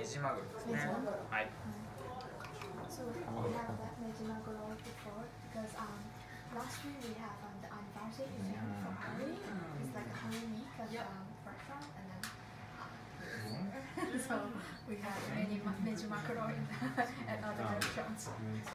ジマグロですね。はい。 So we have that Meiji Maguro before because last week we have the anniversary event for Harry. It's like a whole week of restaurant and then so we have many Meiji Maguro at other restaurants.